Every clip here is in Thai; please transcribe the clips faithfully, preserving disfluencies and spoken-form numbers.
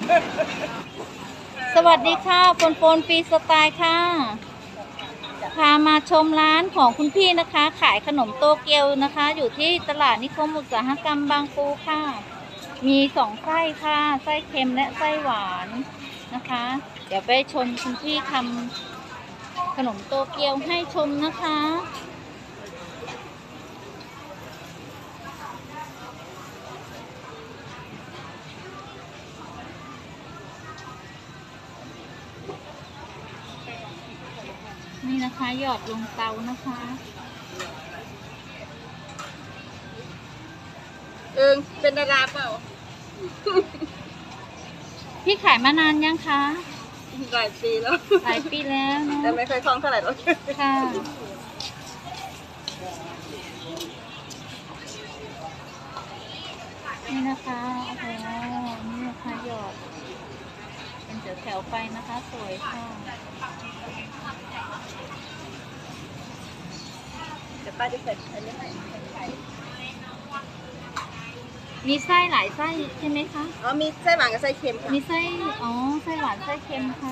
สวัสดีค่ะปนปนฟรีสไตล์ค่ะพามาชมร้านของคุณพี่นะคะ ขายขนมโตเกียวนะคะ อยู่ที่ตลาดนิคมอุตสาหกรรมบางปูค่ะ มีสองไส้ค่ะไส้เค็มและไส้หวานนะคะ เดี๋ยวไปชมคุณพี่ทำขนมโตเกียวให้ชมนะคะนี่นะคะหยอดลงเตานะคะเออเป็นดาราเปล่าพี่ขายมานานยังคะหลายปีแล้วหลายปีแล้วเนาะแต่ไม่เคยคล่องเท่าไหร่หรอกค่ะนี่นะคะโอ้โหนี่นะคะหยอดเป็นแถวๆไปนะคะสวยค่ะเดี๋ยวป้าจะใส่อันนี้ให้ไข่มีไส้หลายไส้ใช่ไหมคะอ๋อมีไส้หวานกับไส้เค็มค่ะมีไส้อ๋อไส้หวานไส้เค็มค่ะ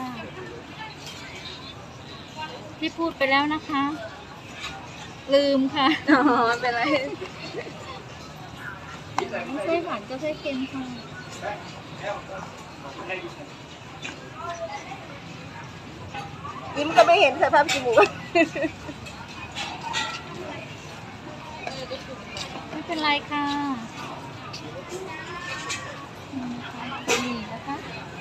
ที่พูดไปแล้วนะคะ ลืมค่ะอ๋อไม่เป็นไรไส้หวานก็ไส้เค็มค่ะยิ้มก็ไม่เห็นสภาพจมูกไม่เป็นไรค่ะนี่นะคะ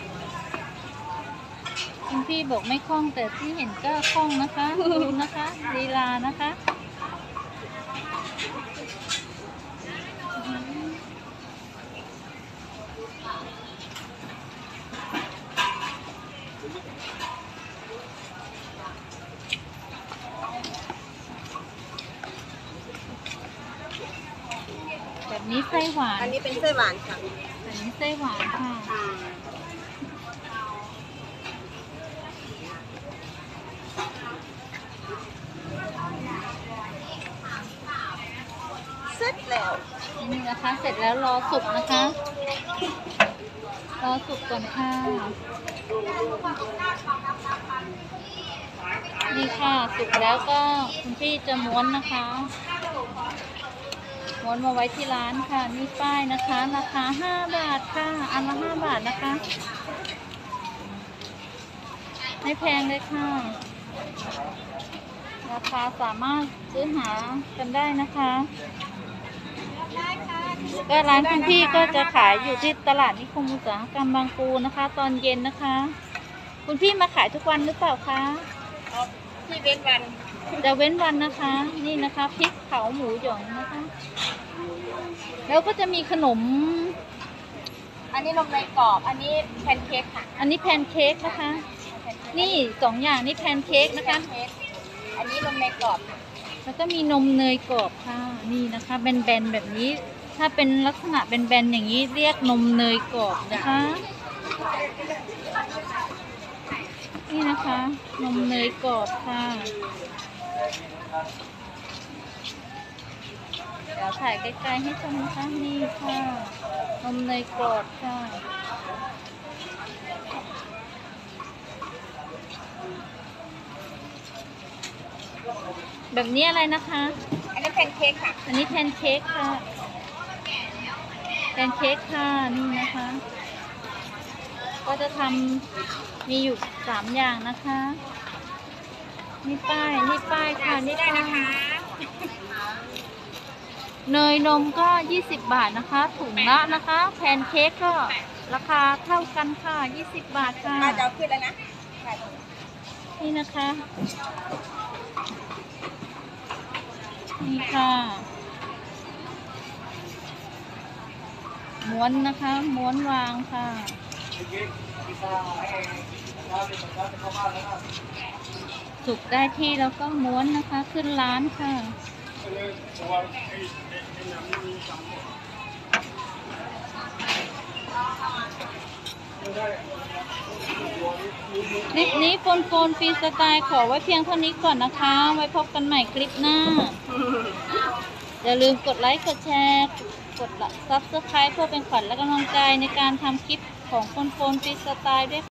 คุณพี่บอกไม่คล่องแต่ที่เห็นก็คล่องนะคะดูนะคะลีลานะคะแบบนี้ไส้หวานอันนี้เป็นไส้หวานค่ะแบบนี้ไส้หวานค่ะเสร็จแล้วนี่นะคะเสร็จแล้วรอสุกนะคะรอสุกก่อนค่ะนี่ค่ะสุกแล้วก็คุณพี่จะม้วนนะคะม้วนมาไว้ที่ร้านค่ะนี่ป้ายนะคะราคาห้าบาทค่ะอันละห้าบาทนะคะไม่แพงเลยค่ะราคาสามารถซื้อหากันได้นะคะก็ร้านคุณพี่ก็จะขายอยู่ที่ตลาดนิคมอุตสาหกรรมบางปูนะคะ ตอนเย็นนะคะคุณพี่มาขายทุกวันหรือเปล่าคะที่เว้นวันจะเว้นวันนะคะนี่นะคะพริกเผาหมูหยองนะคะแล้วก็จะมีขนมอันนี้นมเนยกรอบอันนี้แพนเค้กค่ะอันนี้แพนเค้กนะคะนี่สองอย่างนี่แพนเค้กนะคะอันนี้นมเนยกรอบแล้วก็มีนมเนยกรอบค่ะนี่นะคะแบนๆแบบนี้ถ้าเป็นลักษณะแบนๆอย่างนี้เรียกนมเนยกรอบนะคะนี่นะคะนมเนยกรอบค่ะเดี๋ยวถ่ายใกล้ๆให้ชมนะคะนี่ค่ะนมเนยกรอบค่ะแบบนี้อะไรนะคะอันนี้แพนเค้กค่ะอันนี้แพนเค้กค่ะแพนเค้กค่ะนี่นะคะก็จะทำมีอยู่สามอย่างนะคะนี่ป้ายนี่ป้ายค่ะนี่ป้ายเนยนมก็ยี่สิบบาทนะคะถุงละนะคะแพนเค้กก็ราคาเท่ากันค่ะยี่สิบบาทค่ะมาจะเอาขึ้นแล้วนะนี่นะคะนี่ค่ะม้วนนะคะม้วนวางค่ะสุกได้ที่แล้วก็ม้วนนะคะขึ้นร้านค่ะคลิปนี้โฟนโฟนฟรีสไตล์ขอไว้เพียงเท่านี้ก่อนนะคะไว้พบกันใหม่คลิปหน้าอย่าลืมกดไลค์กดแชร์กดซับสไครป์เพื่อเป็นขวัญและกำลังใจในการทำคลิปขของโฟนโฟนฟรีสไตล์ด้วย